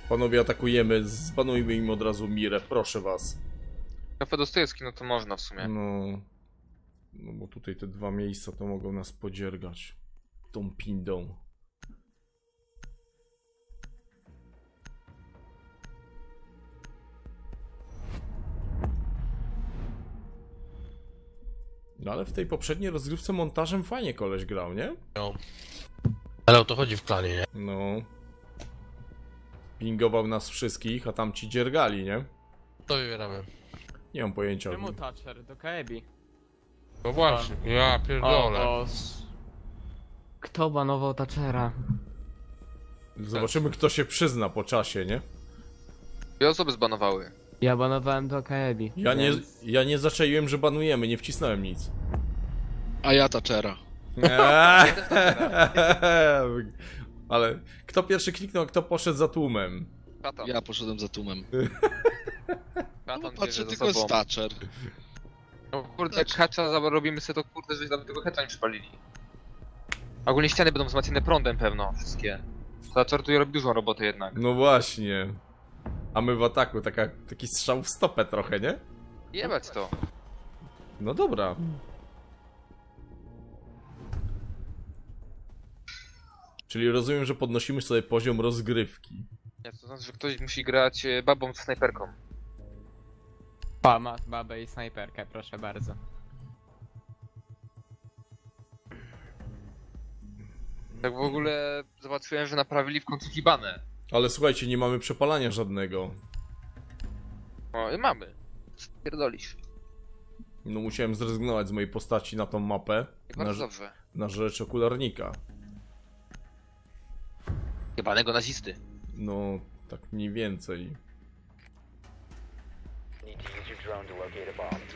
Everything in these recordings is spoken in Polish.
Panowie, atakujemy, zbanujmy im od razu Mirę, proszę was. Kafe Dostojewski, no to można w sumie. No bo tutaj te dwa miejsca to mogą nas podziergać. Tą pindą. No ale w tej poprzedniej rozgrywce montażem fajnie koleś grał, nie? No. Ale o to chodzi w klanie, nie? No. Pingował nas wszystkich, a tam ci dziergali, nie? To wybieramy. Nie mam pojęcia. Czemu Thatcher? Do Kaebi. No właśnie, ja pierdolę. Kto banował Thatchera? Zobaczymy, kto się przyzna po czasie, nie? Dwie osoby zbanowały. Ja banowałem do Kaebi. Ja nie zaczaiłem, że banujemy, nie wcisnąłem nic. A ja Thatchera. Ale kto pierwszy kliknął, a kto poszedł za tłumem? Katan. Ja poszedłem za tłumem. Katan No, bierze patrzę, za tylko jest sobą. Thatcher. No kurde, jak hatcha robimy sobie to kurde, żeśmy tego hatcha nie przypalili. Ogólnie ściany będą wzmacniane prądem pewno, wszystkie. Thatcher tu robi dużą robotę jednak. No właśnie. A my w ataku, taki strzał w stopę trochę, nie? Jebać to. No dobra. Czyli rozumiem, że podnosimy sobie poziom rozgrywki. Nie, to znaczy, że ktoś musi grać babą z snajperką. Ma babę i snajperkę, proszę bardzo. Tak w ogóle zobaczyłem, że naprawili w końcu hibanę. Ale słuchajcie, nie mamy przepalania żadnego. O, i mamy. Pierdolisz. No musiałem zrezygnować z mojej postaci na tą mapę. I bardzo dobrze. Na rzecz okularnika. Jebanego nazisty. No, tak mniej więcej. Need to use your drone to locate a bomb.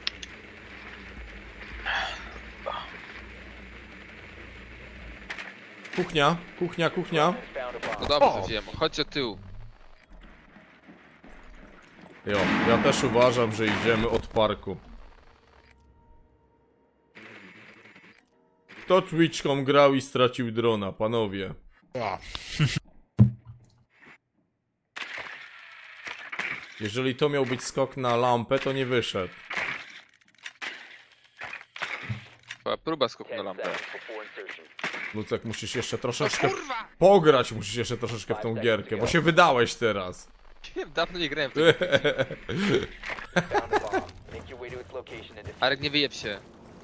Kuchnia, kuchnia, kuchnia. Found a bomb. No dobrze, wiem. Chodźcie od tyłu. Jo, ja też uważam, że idziemy od parku. Kto Twitchką grał i stracił drona, panowie? Ja. Jeżeli to miał być skok na lampę, to nie wyszedł. Była próba skoku na 10 lampę. seconds before insertion. Lucek, musisz jeszcze troszeczkę Kurwa! pograć, musisz jeszcze troszeczkę w tą gierkę, bo się wydałeś teraz. Dawno nie grałem w to. Found a bomb. Make your way to its location and defuse. Arek, nie wyjeb się.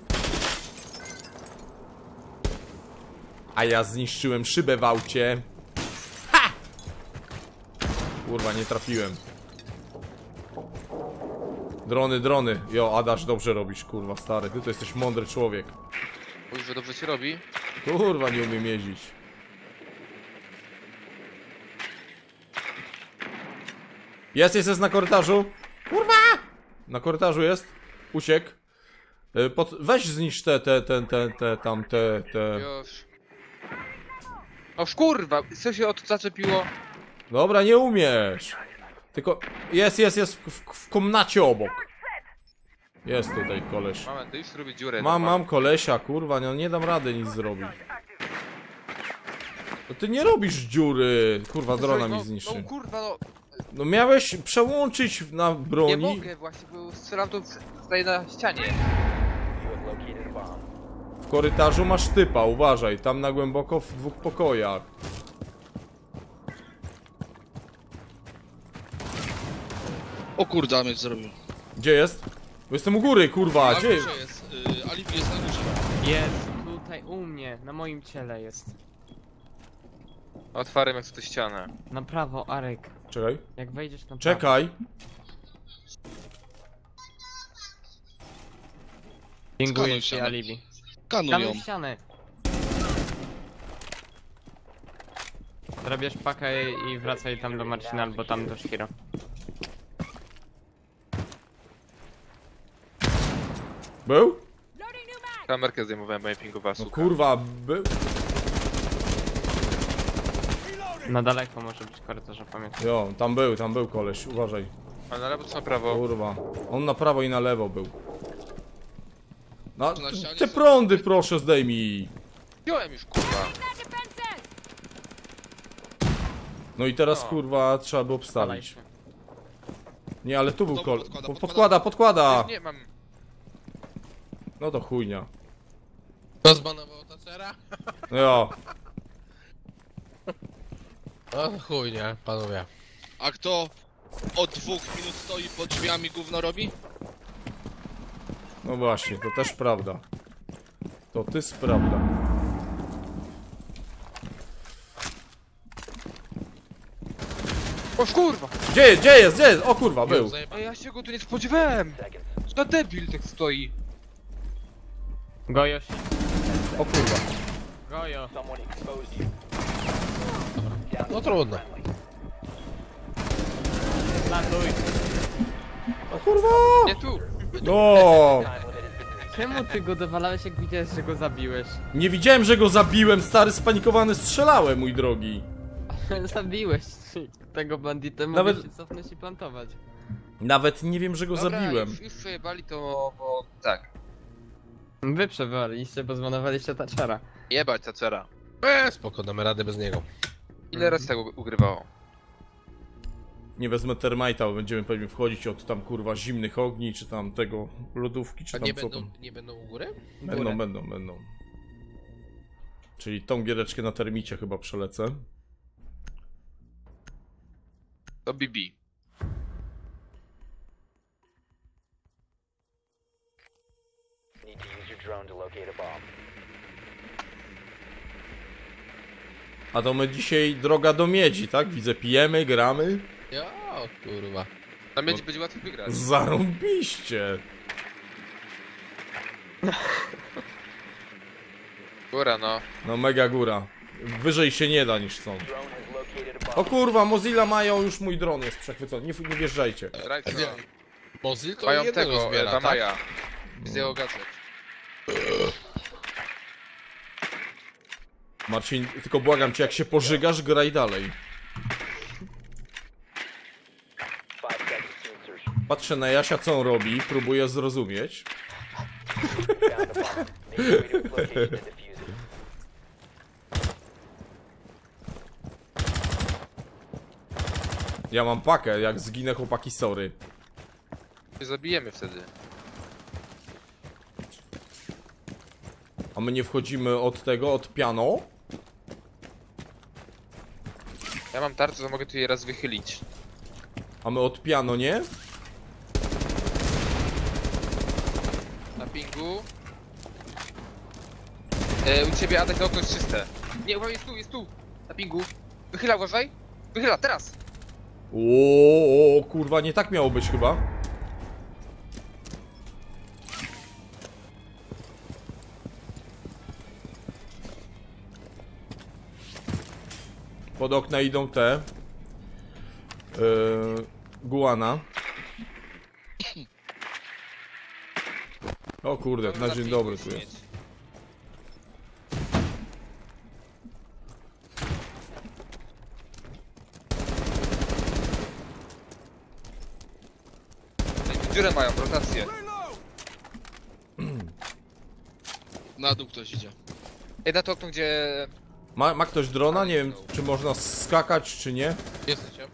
A ja zniszczyłem szybę w aucie. Ha! Kurwa, nie trafiłem. Drony, drony. Jo, Adaś, dobrze robisz, kurwa, stary. Ty to jesteś mądry człowiek. Mówisz, że dobrze się robi? Kurwa, nie umiem jeździć. Jest na korytarzu. Kurwa! Na korytarzu jest. Uciekł. Weź zniszcz te. Już. O kurwa, co się od zaczepiło? Dobra, nie umiesz. Tylko jest w komnacie obok. Jest tutaj koleś. Moment, to już robię dziurę. Mam kolesia, kurwa, no nie dam rady nic zrobić. No ty nie robisz dziury. Kurwa, drona mi zniszczy. No kurwa, no. No miałeś przełączyć na Nie broni. mogę właśnie, bo strzelam to tutaj na ścianie. You have located a bomb. W korytarzu masz typa, uważaj. Tam na głęboko w dwóch pokojach. O kurde, Amiec zrobił. Gdzie jest? Bo jestem u góry, kurwa, Na gdzie? górze jest. Alibi jest na górze. Jest tutaj u mnie, na moim ciele jest. Otwarłem jak to ścianę. Na prawo, Arek. Czekaj. Jak wejdziesz na prawo. Czekaj. Dziękuję Skanuj ci, ścianę. Alibi. Kanują. Kanuj ścianę. Zrobisz pakę i wracaj tam do Marcina albo tam do Shiro. Był? Kamerkę zdejmowałem, bo mnie pingowała No suka. kurwa, był. Na daleko może być korytarz, pamiętaj. Jo, tam był koleś, uważaj. A na lewo czy na prawo? Kurwa. On na prawo i na lewo był. No, Na ścianie te są- prądy proszę zdejmij. Wziąłem już kurwa. No i teraz No. kurwa trzeba by obstawić. Spalaj się. Nie, ale tu był Dobra, kol... podkłada. Podkłada! Nie mam. No to chujnia. Kto zbanował Thatchera? Jo. O chuj, nie, panowie. A kto od 2 minut stoi pod drzwiami, gówno robi? No właśnie, to też prawda. To jest prawda. O kurwa! Gdzie jest? Gdzie jest? Gdzie jest? O kurwa, był. A ja się go tu nie spodziewałem! Seconds. To debil tak stoi. Gojo się. O kurwa. Gojo. Someone exposed you. No trudno. Latuj. O kurwa! Nie tu! No! Time limit has been reached. Czemu ty go dowalałeś, jak widziałeś, że go zabiłeś? Nie widziałem, że go zabiłem, stary, spanikowany strzelałem, mój drogi. Zabiłeś tego banditę, Nawet- mogłeś się cofnąć i plantować. Nawet nie wiem, że go Dobra, zabiłem. już przejebali to, bo tak. Wy przewaliście, bo zbanowaliście Thatchera. Jebać Thatchera. Spoko, damy radę bez niego. Ile razy tego ugrywało? Nie wezmę termite'a, bo będziemy pewnie wchodzić od tam kurwa zimnych ogni, czy tam tego lodówki, czy A tam nie co będą, tam. nie będą u góry? Będą. Czyli tą giereczkę na termicie chyba przelecę. To BB. Need to use your drone to locate a bomb. A to my dzisiaj droga do miedzi, tak? Widzę, pijemy, gramy. Ja, kurwa. Na miedzi będzie łatwo wygrać. Zarąbiście. Góra no. No mega góra. Wyżej się nie da niż stąd. Drone has located a O bomb. kurwa, Mozilla mają, już mój dron jest przechwycony. Nie wjeżdżajcie. Right, no. Mozil to Mają jednego tego, zbiera, ta tak? Maja. Z jego gadżet. Marcin, tylko błagam cię, jak się pożygasz, graj dalej. 5 seconds to insertion. Patrzę na Jasia, co on robi, próbuję zrozumieć. Found a bomb. Make your way to its location and defuse it. Ja mam pakę, jak zginę, chłopaki, sorry. Nie zabijemy wtedy. A my nie wchodzimy od tego, od piano? Ja mam tarczę, to mogę tu je raz wychylić. A my od piano, nie? Na pingu. U ciebie Adaś, to okno jest czyste. Nie, uwaga, jest tu. Na pingu. Wychyla, uważaj. Wychyla, teraz. O, kurwa, nie tak miało być chyba. Pod okna idą te Guana. O kurde, na dzień dobry tu jest. Dziurę mają, rotację. Na dół ktoś idzie. Na to okno, gdzie... Ma ktoś drona? Nie wiem, czy można skakać, czy nie. Jesteście?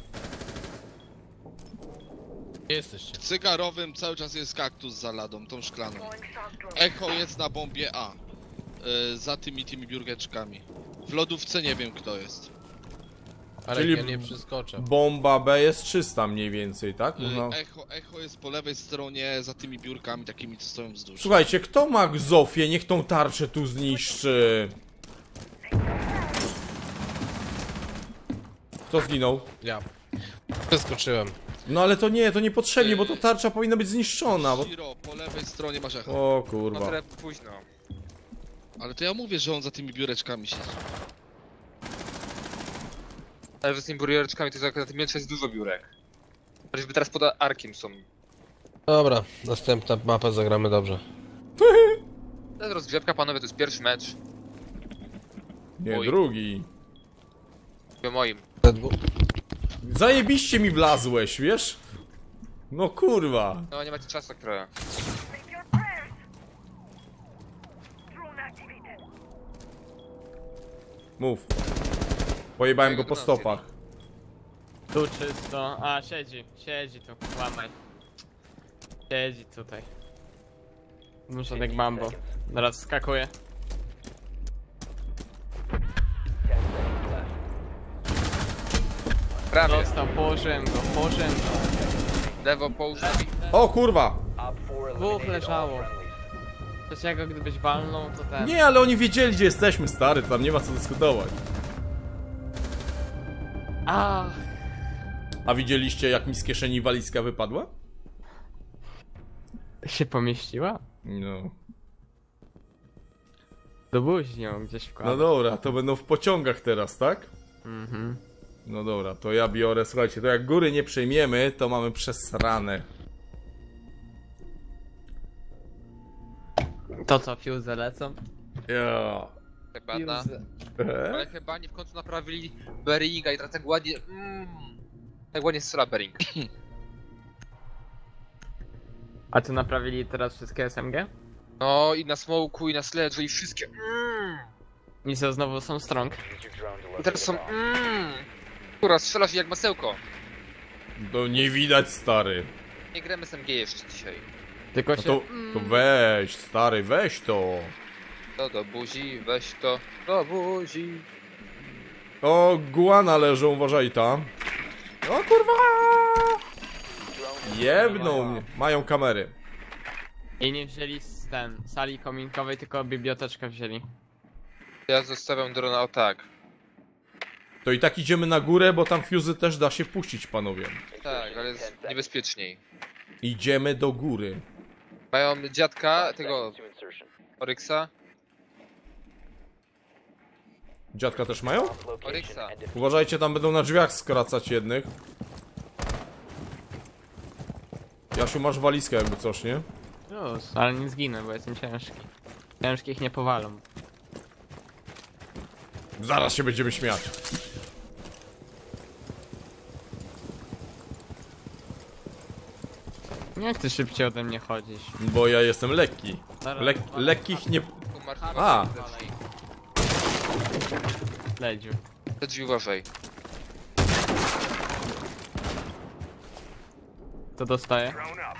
Jesteście. W cygarowym cały czas jest kaktus za ladą, tą szklaną. Echo jest na bombie A. Za tymi biureczkami. W lodówce nie wiem kto jest. Ale Czyli- ja nie przeskoczę. Bomba B jest 300 mniej więcej, tak? Można... Echo jest po lewej stronie za tymi biurkami takimi co stoją wzdłuż. Słuchajcie, kto ma Zofię? Niech tą tarczę tu zniszczy. Kto zginął? Ja. Przeskoczyłem. No ale to niepotrzebnie, bo to tarcza powinna być zniszczona. Bo... Shiro, po lewej stronie masz echo. O No kurwa. trochę późno. Ale to ja mówię, że on za tymi biureczkami siedzi. Ale że z tymi buriereczkami to na tym miecze jest dużo biurek. Choćby teraz pod arkiem są. Dobra, następna mapa zagramy dobrze. To jest rozgrzewka, panowie, to jest pierwszy mecz. Nie, Oj. drugi. Po moim. Te dwu... Zajebiście mi wlazłeś, wiesz? No kurwa. No nie macie czasu, które. Mów. Pojebałem go po stopach. Tu czysto. A, siedzi tu, łamaj. Siedzi tutaj. Muszę jak mambo. Teraz skakuje. 10 seconds left. Prawie. Dostał, położyłem go. Lewo połóż mi. O kurwa! Op 4 Dwóch eliminated all leżało. friendlies. Trzeciego gdybyś walnął, to ten... Nie, ale oni wiedzieli, gdzie jesteśmy, stary, tam nie ma co dyskutować. Ach, A widzieliście, jak mi z kieszeni walizka wypadła? się pomieściła? No. Do buzi ją gdzieś No wkładał. dobra, to będą w pociągach teraz, tak? Mhm. No dobra, to ja biorę, słuchajcie, to jak góry nie przejmiemy, to mamy przesrane. To co, fuse lecą? Ja. Chyba na... Fuse. Ale chyba nie w końcu naprawili Beringa i teraz tak ładnie... tak ładnie strzela Bering. A tu naprawili teraz wszystkie SMG? No i na smoku, i na sledge'u, i wszystkie... I co, znowu są strong? Use your drone to I locate teraz a są... bomb. Kurwa, strzela się jak masełko. To nie widać, stary. Nie gramy SMG jeszcze dzisiaj. Tylko No się... to weź, stary, weź to. To do buzi, weź to do buzi. O, guana leżą, uważaj tam. O kurwa! Jebną mnie. Mają kamery. I nie wzięli z sali kominkowej, tylko biblioteczkę wzięli. Ja zostawiam drona o tak. To i tak idziemy na górę, bo tam fuzy też da się puścić, panowie. Tak, ale jest niebezpieczniej. Idziemy do góry. Mają dziadka, tego To insertion. Oryxa. Dziadka też mają? Bomb location Oryxa. and defuse. Uważajcie, tam będą na drzwiach skracać jednych. Jasiu, masz walizkę jakby coś, nie? Już, ale nie zginę, bo jestem ciężki. Ciężkich nie powalą. Zaraz się będziemy śmiać. Jak ty szybciej ode mnie chodzisz? Bo ja jestem lekki. Zaraz, Lekkich nie... Tu Marcin, A. te drzwi. Ledziu. Te drzwi uważaj. To dostaje?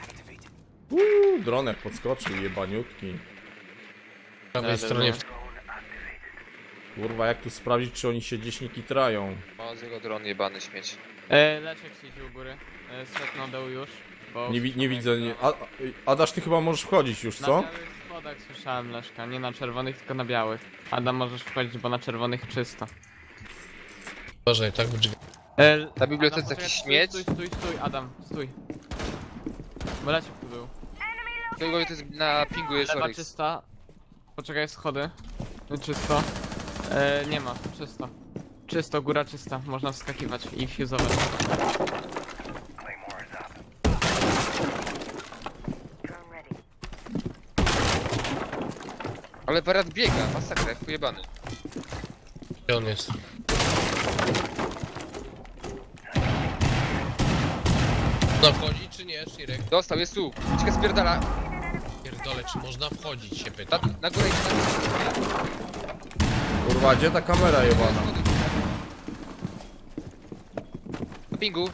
Dronek podskoczył, jebaniutki. Po prawej stronie Kurwa, jak tu sprawdzić, czy oni się gdzieś nie kitrają. O, z jego dron jebany śmieć. Leszek siedzi u góry. Zszedł na dół już. Bo Nie widzę, nie... Adaś, ty chyba możesz wchodzić już, Na co? białych schodach słyszałem Leszka, nie na czerwonych, tylko na białych. Adam, możesz wchodzić, bo na czerwonych czysto. uważaj, tak w drzwi. Na bibliotece Adam, jakiś poczekaj, śmieć? Stój, Adam, stój. Bo Leszek tu był. Tego to jest na pingu jest Lewa Oryx. czysta. Poczekaj, schody. Czysto. Nie ma, czysto. Czysto, góra czysta, można wskakiwać i fuzować. Ale wariat biega, masakra, jak pojebany. Gdzie on jest? No wchodzi czy nie, Shirek? Dostał, jest tu. Ucieka spierdala. Pierdolę, czy można wchodzić, się pytam. Na górę idzie, na górę. Kurwa, gdzie ta kamera jebana? Na pingu.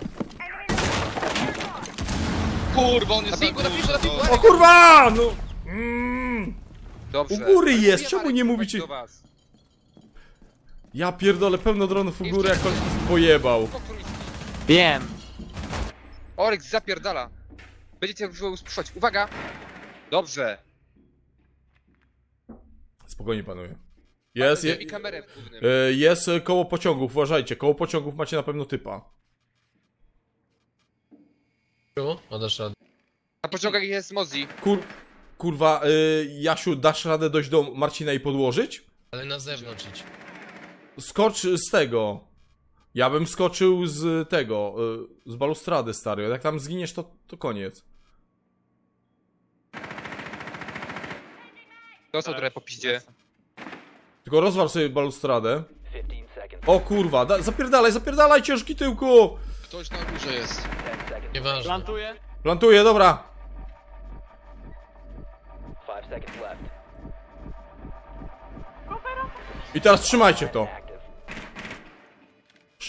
Kurwa, on Na jest pingu, za na pingu, na górze, pingu. no. O kurwa! No! Dobrze. U góry Ale jest, nie czemu Marek, nie chodź mówicie? do was. Ja pierdolę, pełno dronów u góry, jak on nas pojebał. Wiem! Oryx zapierdala. Będziecie usłyszeć. Uwaga! Dobrze. Spokojnie, panowie. Jest, I kamerę w głównym. jest koło pociągów, uważajcie, koło pociągów macie na pewno typa. Tu? O, dasz radę. Na pociągach jest Mozi. Kurwa, Jasiu, dasz radę dojść do Marcina i podłożyć? Ale na zewnątrz idź. Skocz z tego. Ja bym skoczył z tego, z balustrady, stary. Jak tam zginiesz, to koniec. Dostał trochę po piździe. Tylko rozwal sobie balustradę. 15 seconds. O kurwa, zapierdalaj, ciężki tyłku! Ktoś na górze jest. 10 seconds. Nieważne. Plantuję. Plantuję, dobra. 5 seconds left. I teraz trzymajcie to. Active.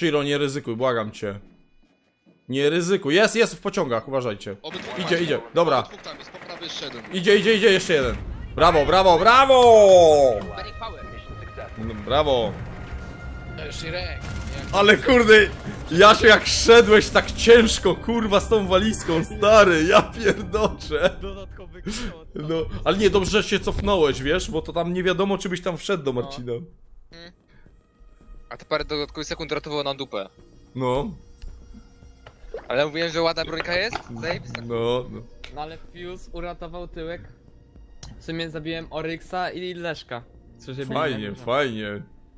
Shiro, nie ryzykuj, błagam cię. Nie ryzykuj. Jest w pociągach, uważajcie. Obydwu Idzie, dobra. Obydwóch tam jest, po prawej jeszcze jeden. Idzie, jeszcze jeden. Brawo! Mission successful. No, brawo. Shirek. Ale kurde, Jasiu, jak szedłeś tak ciężko, kurwa, z tą walizką, stary, ja pierdoczę. Dodatkowy No, ale nie, dobrze, że się cofnąłeś, wiesz, bo to tam nie wiadomo, czy byś tam wszedł do Marcina. A te parę dodatkowych sekund ratowało nam dupę. No, Ale ja mówiłem, że ładna brońka jest? Zajebista. no. No ale Fuse uratował tyłek. W sumie zabiłem Oryxa i Leszka. Którzy byli Fajnie, na górze. fajnie.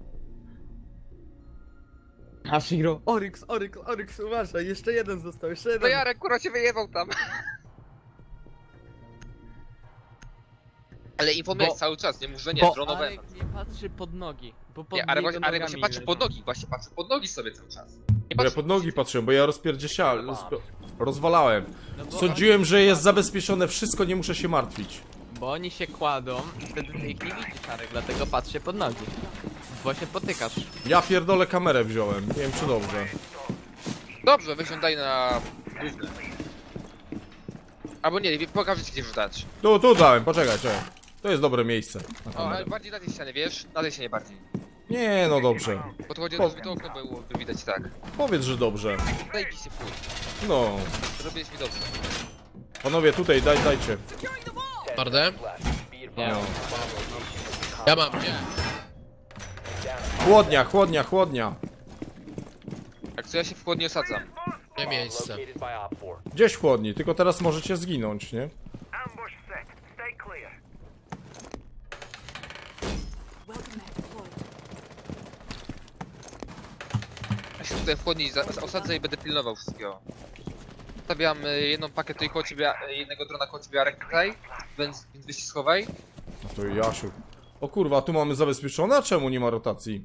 A Shiro, Oryx, uważaj, jeszcze jeden został, jeszcze No jeden. Jarek, kurwa się wyjebał tam. Ale informujesz Bo- cały czas, nie mów, że nie, Bo dronowałem. Arek nie patrzy pod nogi. Bo pod Nie, ale jego właśnie nogami patrzy leżą. pod nogi, właśnie patrzy pod nogi sobie cały czas. Nie Bo ja patrzy pod nogi patrzyłem, bo ja rozwalałem. No bo Sądziłem, że jest zabezpieczone wszystko, nie muszę się martwić. Bo oni się kładą i wtedy ty ich nie widzisz, Arek, dlatego patrzcie pod nogi. Bo się potykasz. Ja pierdolę, kamerę wziąłem, nie wiem czy dobrze. Dobrze, wyglądaj na główne. Albo nie, pokażę ci gdzie wrzucać. Tu dałem, poczekaj. To jest dobre miejsce. na O, kamerę. ale bardziej na tej ścianie, wiesz? Na tej ścianie bardziej. Nie, no dobrze. Bo to chodzi o to, żeby to okno byłoby widać tak. Powiedz, że dobrze. Zajebiście pójdź. No. Zrobiłeś mi dobrze. Panowie, tutaj, dajcie. Twarde? Left. Be advised. Ja mam, gdzie? Chłodnia. Jak co ja się w chłodni osadzam. Nie miejsce. Located by Op 4. Gdzieś w chłodni, tylko teraz możecie zginąć, nie? Ja się tutaj w chłodni osadzę i będę pilnował wszystkiego. Stawiam jedną pakę tutaj koło ciebie, jednego drona koło ciebie, Arek tutaj. Więc weź się schowaj. No to Jasiu. O kurwa, tu mamy zabezpieczone, a czemu nie ma rotacji?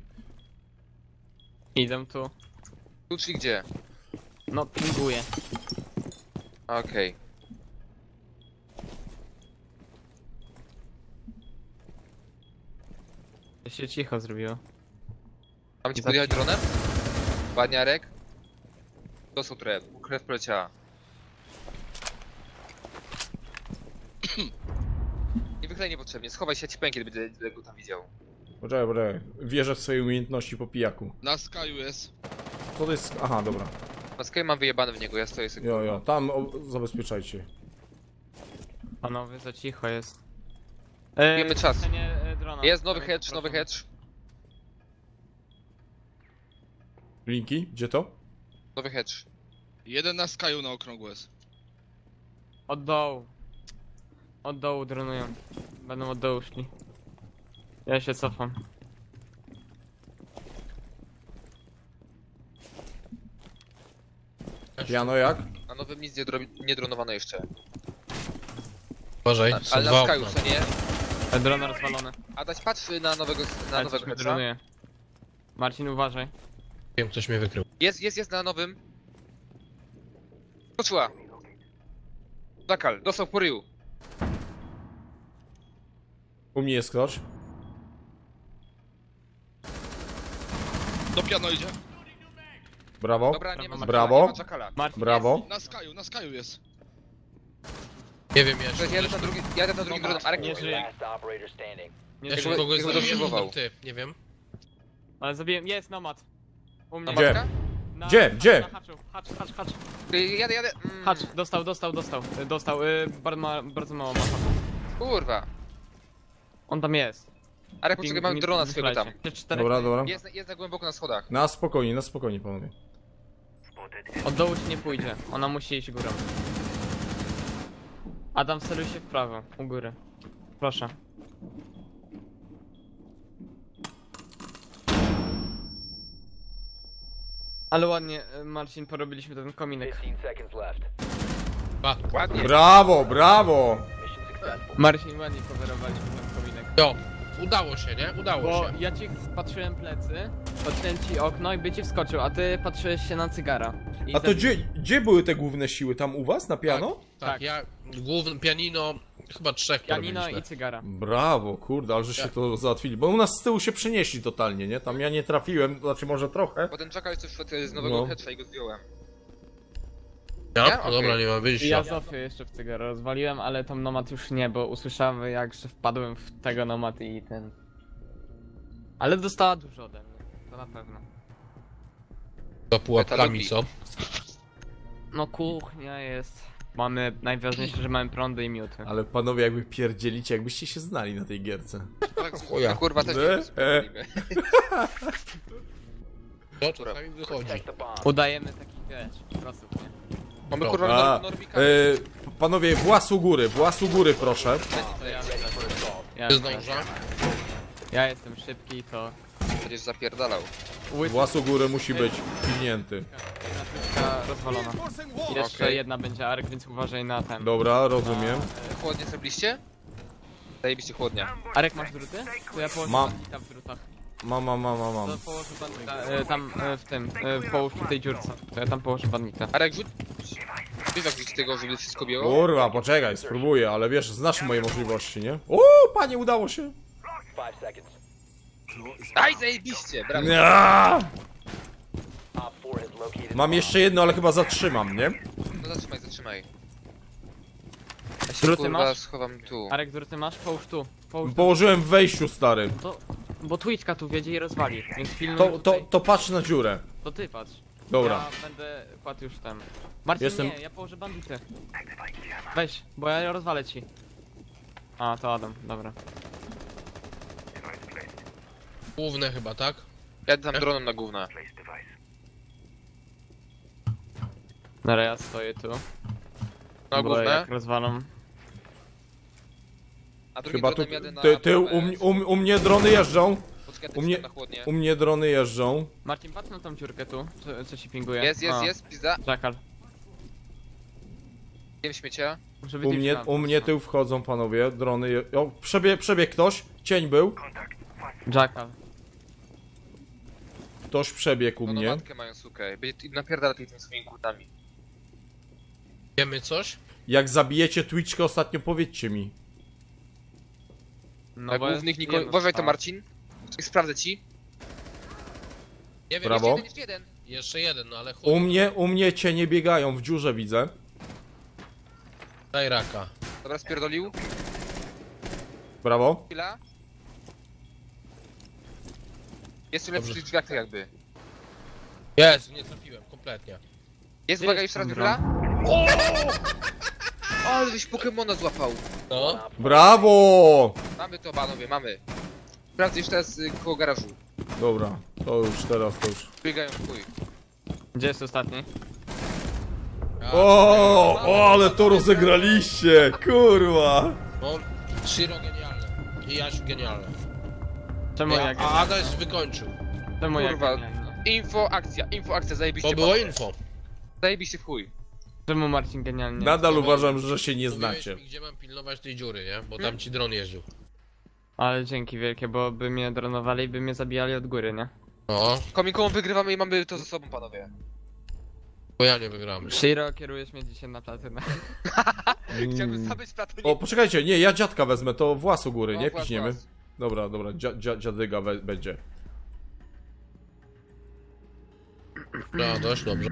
Idę tu. Tu czyli gdzie? No, pinguję. Okej. To się cicho zrobiło. Mam ci podjechać dronem? Ładnie, Arek. Dostał trochę, krew poleciała. Nie wychylaj niepotrzebnie, schowaj się, ja ci powiem kiedy będę go tam widział. Poczekaj. Wierzę w swoje umiejętności po pijaku. Na Skyu jest. Co to jest? Aha, dobra. Na Sky mam wyjebane w niego, ja stoję sobie. Jo, tam zabezpieczajcie. Panowie, za cicho jest. Wiemy czas. Drona. Jest nowy hedge. Linki? Gdzie to? Nowy hedge. Jeden na Skyu na okrągło jest. Od dołu. Od dołu dronują. Będą od dołu szli. Ja się cofam. Piano jak? Na nowym nic nie dronowano jeszcze. Uważaj, są Ale dwa na Sky okna. co nie? Drona rozwalone. Adaś patrzy na nowego Ale coś hedge'a. dronuje. Marcin, uważaj. Wiem, ktoś mnie wykrył. Jest na nowym. Skoczyła. Zakal, dostał po ryju. U mnie jest ktoś. Do piano idzie. Brawo. Dobra, nie ma Brawo. Zakala, nie ma Zakala. Marcin, Brawo. Na Skyu jest. Nie wiem jeszcze. Cześć, jadę na drugim dronem. Arek, Nie żyje. Last operator standing. Nie Ja się żyje. kogoś Jakby zabiłem, obserwował. lub ty, nie wiem. Ale zabiłem. Jest nomad. U mnie. Gdzie? Matka? Na, Gdzie? Na haczu. Hacz. Jadę. Hacz. Dostał. Dostał. Bardzo mało ma. Kurwa. On tam jest. Arek, poczekaj, mam drona swojego tam. Dobra. Jest na głęboko na schodach. Na spokojnie, panowie. Od dołu ci nie pójdzie. Ona musi iść górą. Adam, celuj się w prawo. U góry. Proszę. Ale ładnie, Marcin, porobiliśmy ten kominek. 15 seconds left. Ładnie. Brawo! Mission successful. Marcin, ładnie coverowaliśmy ten kominek. Jo, udało się, nie? Udało Bo się. ja ci patrzyłem plecy, patrzyłem ci okno i by ci wskoczył, a ty patrzyłeś się na cygara. I A to gdzie były te główne siły? Tam u was, na piano? Tak, Tak. ja główne pianino, Chyba 3 Janino porobiliśmy. i cygara. Brawo, kurde, ale że się to załatwili. Bo u nas z tyłu się przenieśli totalnie, nie? Tam ja nie trafiłem, znaczy może trochę. Potem czekaj, coś z nowego No. headshot i go zdjąłem. Ja? Ja? No Okej. dobra, nie ma I wyjścia. ja Zofię jeszcze w cygaro rozwaliłem, ale tą nomad już nie, bo usłyszałem jak, że wpadłem w tego nomad i ten... Ale dostała dużo ode mnie, to na pewno. To pułapkami, co? No kuchnia jest. Mamy, najważniejsze, że mamy prądy i miuty. Ale panowie, jakby pierdzielicie, jakbyście się znali na tej gierce. Chuja. No kurwa też E? nie wspomnimy. To czasami wychodzi. Protect the bomb. Udajemy takich, wiesz, prosów, nie? Mamy No. kurwa A, Norwika. panowie, włas u góry, proszę. To ja, ja, Ty zdąża? ja jestem szybki, to... Będziesz zapierdalał. Włas u góry musi być pilnięty. Jedna rozwalona. Jeszcze Okej. jedna będzie ark, więc uważaj na ten. Dobra, rozumiem. Chłodnie zrobiliście? Zajebiście chłodnia. Arek, masz druty? To ja położę Mam. bandita w drutach. Mam. To położę bandita tam w tym, połóż w tej dziurce. To ja tam położę bandita. Arek, rzuć... Wiesz jak rzucić tego, żeby wszystko biło? Kurwa, poczekaj, spróbuję, ale wiesz, znasz moje możliwości, nie? O, panie, udało się! 5 seconds. Aj, zajebiście! Brawo. Nia! Op 4 has located Mam jeszcze jedno, ale chyba zatrzymam, nie? No zatrzymaj. Ja się Druty kurwa masz? schowam tu. Arek, druty masz? Połóż tu. Połóż tu. Położyłem w wejściu, stary. Bo Twitchka tu wiedzie i rozwali, więc pilnuj To tutaj. patrz na dziurę. To ty patrz. Dobra. Ja będę kładł już ten. Marcin, Jestem- nie, ja położę bandity. Weź, bo ja rozwalę ci. A, to Adam, dobra. Główne chyba, tak? Jadę tam dronem na gówna. Dobra, ja stoję tu. Na Bo gówna? jak rozwalą... A drugim Chyba tu, dronem jadę na... ty u mnie drony jeżdżą. Poczekaj, u mnie- na chłodnie. U mnie drony jeżdżą. Marcin, patrz na tą dziurkę tu, co ci pinguje. Jest, pizda. Jackal. Jem śmiecia. Żeby U mnie tył wchodzą, panowie, drony o, przebiegł ktoś, cień był. Jackal. Ktoś przebiegł u No mnie. matkę mają sukę. Będzie napierdala tymi swoimi kurtami. Wiemy coś? Jak zabijecie Twitchkę ostatnio, powiedzcie mi. No Na bo głównych jest niko... jeden Uważaj to strzał. Marcin. Sprawdzę ci. Nie wiem, Brawo. Jeszcze jeden. jeszcze jeden, no ale chuj. U mnie cienie biegają, w dziurze widzę. Daj raka. Dobra, spierdolił. Brawo. Chwila. Jest tu lepszy Dobrze. w tych drzwiach tak jakby. Jest, nie trafiłem, kompletnie. Jest, uwaga, jeszcze raz Dobra. chwila. Ale byś Pokemona złapał. No. Brawo! Mamy to, panowie, mamy. Sprawdzę jeszcze teraz koło garażu. Dobra, to już teraz, to już. Biegają w chuj. Gdzie jest ostatni? O, ale to rozegraliście, kurwa. No, Shiro genialne. I Jasiu genialne. Czemu ja A Adaś wykończył. Czemu ja Kurwa. genialnie? Info, akcja, zajebiście. To było panowie. info. Zajebiście w chuj. Czemu Marcin genialnie? Nadal uważam, że się nie Mówiłeś znacie. mi, gdzie mam pilnować tej dziury, nie? Bo tam ci dron jeździł. Ale dzięki wielkie, bo by mnie dronowali i by mnie zabijali od góry, nie? No, Komiką wygrywamy i mamy to ze sobą, panowie. bo ja nie wygram. Shiro, kierujesz mnie dzisiaj na platynę. Chciałbym zabyć platonik. O, poczekajcie, nie, ja dziadka wezmę, to włas u góry, No, nie? włas, Piśniemy. włas. Dobra, dziadyga będzie. No, dość dobrze.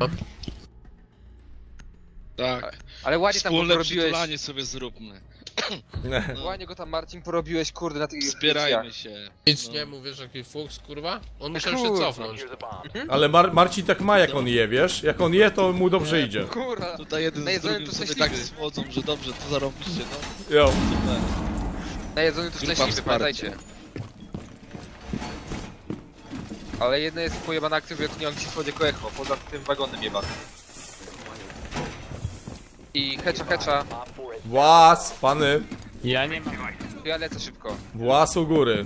Tak. Ale ładnie tam go Wspólne porobiłeś. przytulanie sobie zróbmy. Ładnie go tam, Marcin, porobiłeś, kurde, na tych Wspierajmy się. Nic No. nie mówisz, jaki fuks, kurwa? On musiał się Kurwa. cofnąć. Secure the bomb. Ale Marcin tak ma, jak on je, wiesz? Jak on je, to mu dobrze idzie. Kurwa. Tutaj jeden z Najedzony drugim to sobie szczęśliwy. tak słodzą, że dobrze, to zarobiście, no. Jo. Super. Najedzony to Grupa szczęśliwy, wsparcia. pamiętajcie. Ale jedna jest pojebana akcja, że nie on ci wchodzi jako echo, poza tym wagonem jebanym. I hecza. Op 4 has Włas, pany. Ja nie mam. Ja lecę szybko. Włas u góry.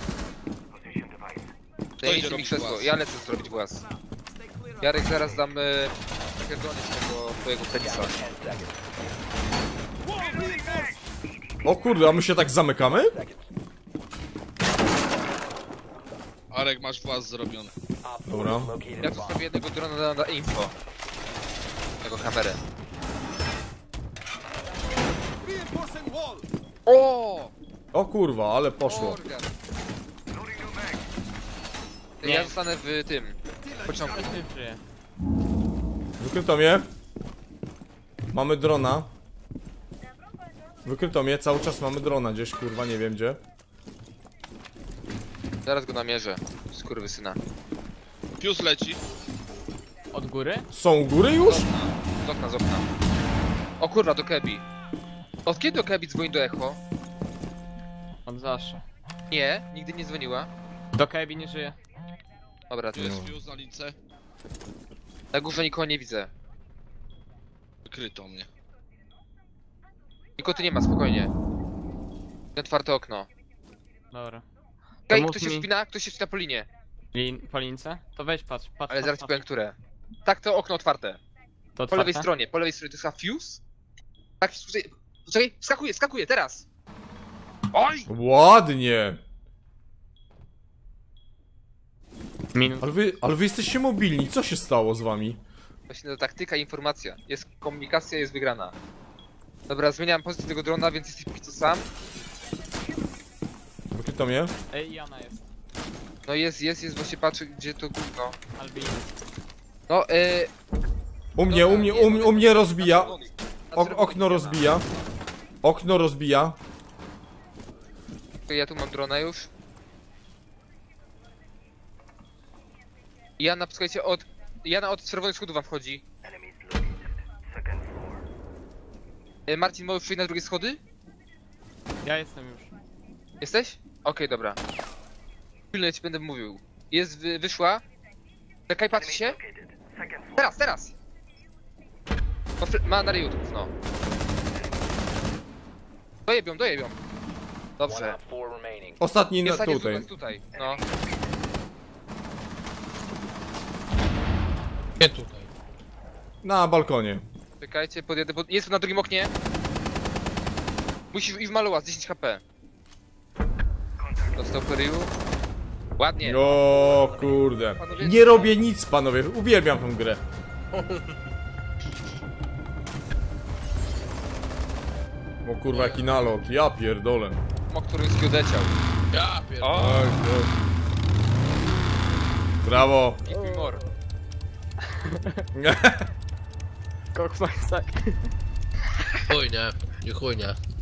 Zajmijcie mi robić krzesło, głaz? ja lecę zrobić głaz. Jarek, zaraz dam pierdolenie z tego twojego penisa. 10 seconds. O kurde, a my się tak zamykamy? Arek, masz włas zrobiony. Op 4 Dobra. has located Ja a tu bomb. sobie jednego drona na info. Tego kamerę. O! O kurwa, ale poszło. Organ. Nie. Ja zostanę w tym pociągu. Ktoś nie żyje. Wykryto mnie. Mamy drona. Wykryto mnie, cały czas mamy drona gdzieś, kurwa, nie wiem gdzie. Zaraz go namierzę. Skurwysyna. Fuse leci. Od góry? Są u góry już? Z okna, z okna. O kurwa, do Kebi. Od kiedy do Kebi dzwoni do Echo? Od zawsze. Nie, nigdy nie dzwoniła. Do Kebi nie żyje. Dobra, Tu to jest fuse na lince. na górze nikogo nie widzę. Wykryto mnie. Nikogo tu nie ma, spokojnie. Otwarte okno. Dobra. Okej, mów ktoś się mi- wspina? Ktoś się wspina po linie. Po lince? To weź patrz, patrz. Ale patrz, zaraz ci patrz. powiem, które. Tak, to okno otwarte. To Po lewej otwarte? stronie, po lewej stronie. To jest chyba fuse? Tak, czekaj, skakuje, teraz! Oj! Ładnie. Minus. Ale wy jesteście mobilni, co się stało z wami? Właśnie to taktyka i informacja. Jest komunikacja, jest wygrana. Dobra, zmieniam pozycję tego drona, więc jesteś póki co sam. Wykryto mnie. Ej, Jana jest. No jest, właśnie patrzę gdzie to gówno. Albin. No, U mnie rozbija. Na czerwono Okno widziana. rozbija. Okno rozbija. To ja tu mam drona już. Jana, słuchajcie, Jana od czerwonych schodów wam wchodzi. Marcin, możesz przyjść na drugie schody? Ja jestem już. Jesteś? Okej, dobra. Pilnuję ci, będę mówił. Jest, wyszła. Czekaj, patrzy się. Teraz! Ma na YouTube, no. Dojebią. One Dobrze. op 4 remaining. Ostatni Jest tutaj. tutaj, no. Nie tutaj. Na balkonie. Czekajcie, podjedę, bo jest na drugim oknie. Musisz i w maluła z 10 HP. Dostał Peryu. Ładnie. O kurde. Nie robię nic, panowie. Uwielbiam tę grę. O kurwa, jaki nalot. Ja pierdolę. Moktoryński odleciał. Ja pierdolę. O! Oj, oj. Brawo. Give me more. Kokfajsak. Chuj nie, nie chuj nie.